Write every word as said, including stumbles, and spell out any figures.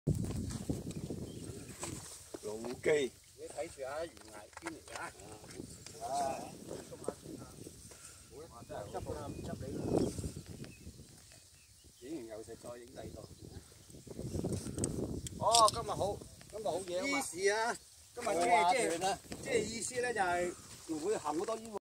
老基， 你睇住啊，懸崖邊嚟㗎。 啊， 真係執啦，唔執你。影完又食，再影第二度。哦，今日好，今日好嘢啊嘛。 於是啊， 今日即係即係即係意思咧，就係會行好多煙。